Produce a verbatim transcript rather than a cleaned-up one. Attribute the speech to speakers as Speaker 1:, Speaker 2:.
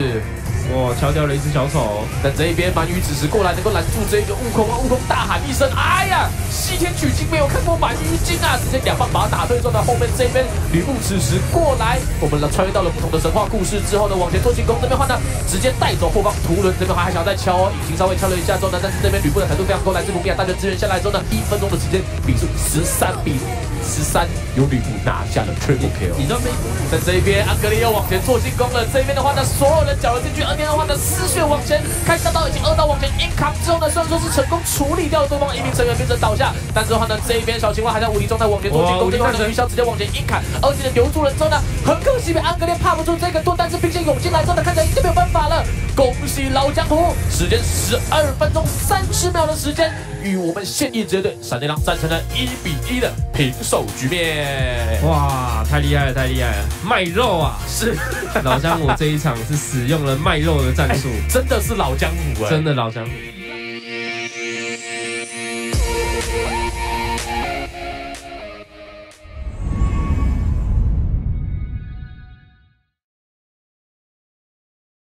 Speaker 1: 哇，敲掉了一只小丑。
Speaker 2: 但这一边鳗鱼此时过来能够拦住这个悟空啊！悟空大喊一声：“哎呀！西天取经没有看过鳗鱼精啊！”直接两棒把他打退之后呢，后面这边吕布此时过来，我们呢穿越到了不同的神话故事之后呢，往前做进攻。这边的话呢，直接带走后方图伦，这边还想再敲哦，引擎稍微敲了一下之后呢，但是这边吕布的坦度非常高，来自卢米亚大军支援下来之后呢，一分钟的时间比数十三比十三，由吕布拿下了 triple kill。
Speaker 1: 你知道没？
Speaker 2: 在这一边，安格利又往前做进攻了。这边的话呢，所有人搅了进去。而边的话呢，丝血往前开大刀，已经二刀往前硬扛之后呢，虽然说是成功处理掉对方一名成员，变成倒下，但是的话呢，这一边小青蛙还在无敌状态往前做进攻。这边的鱼枭直接往前硬砍，而且留住了之后呢，很可惜被安格利怕不住这个盾，但是并且涌进来之后呢，看起来已经没有办法了。恭喜老江湖，时间十二分钟三十秒的时间，与我们现役职业队闪电狼战成了一比一的平手局面。
Speaker 1: 哇，太厉害了，太厉害了！卖肉啊，
Speaker 2: 是
Speaker 1: 老江湖这一场是使用了卖肉的战术，
Speaker 2: 欸、真的是老江湖哎、欸，
Speaker 1: 真的老江湖。